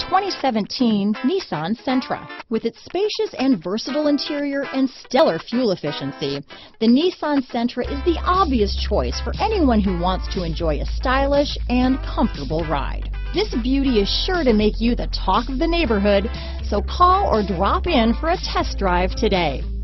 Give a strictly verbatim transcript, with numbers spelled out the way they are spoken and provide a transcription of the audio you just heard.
twenty seventeen Nissan Sentra. With its spacious and versatile interior and stellar fuel efficiency, the Nissan Sentra is the obvious choice for anyone who wants to enjoy a stylish and comfortable ride. This beauty is sure to make you the talk of the neighborhood, so call or drop in for a test drive today.